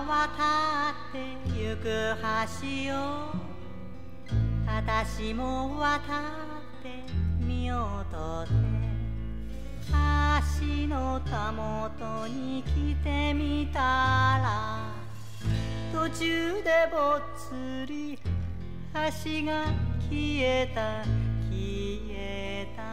渡ってゆく橋を私も渡ってみようとて橋のたもとに来てみたら途中でぼっつり橋が消えた消えた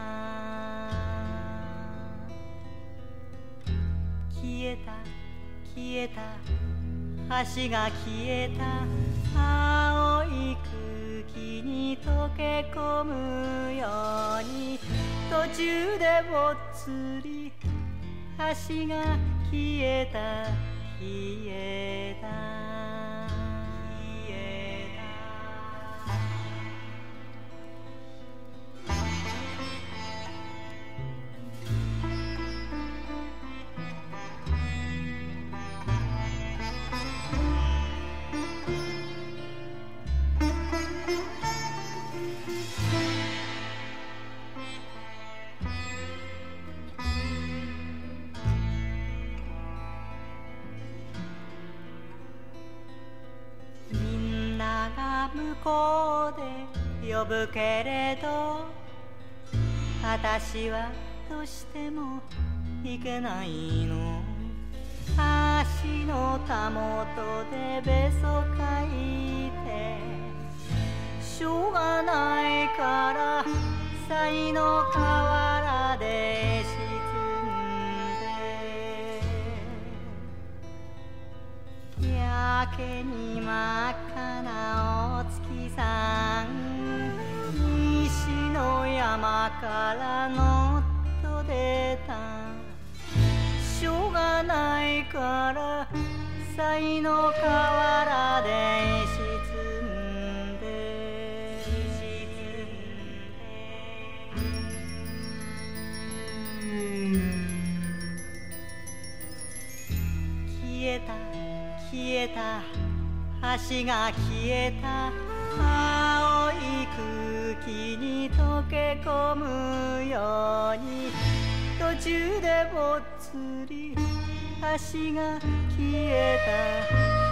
消えた消えた橋が消えた青い空気に溶け込むように途中でぼっつり橋が消えた消えた消えた向こうで呼ぶけれど私はどうしても行けないの橋のたもとでべそかいてしょうがないから塞の河原で沈んでやけに真っ赤なお月さん西の山からのっと出たしょうがないから塞の河原で沈んで消えた消えた橋が消えた青い空気に溶け込むように途中でぼっつり橋が消えた